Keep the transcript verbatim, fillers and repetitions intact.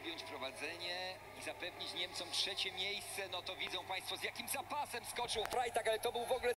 objąć prowadzenie i zapewnić Niemcom trzecie miejsce. No to widzą Państwo, z jakim zapasem skoczył Freitag, ale to był w ogóle